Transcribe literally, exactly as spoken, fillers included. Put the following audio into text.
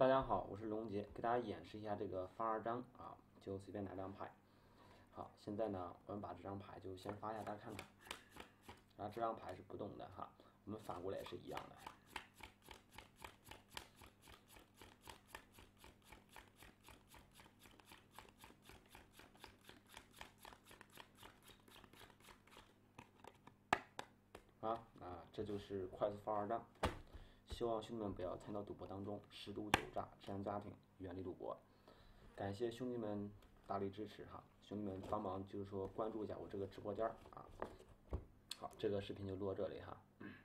大家好，我是龙杰，给大家演示一下这个发二张啊，就随便拿张牌。好，现在呢，我们把这张牌就先发一下，大家看看。然后这张牌是不动的哈，我们反过来也是一样的。啊啊，这就是快速发二张。希望兄弟们不要参到赌博当中，十赌九诈，治安家庭，远离赌博。感谢兄弟们大力支持哈，兄弟们帮忙就是说关注一下我这个直播间啊。好，这个视频就录到这里哈。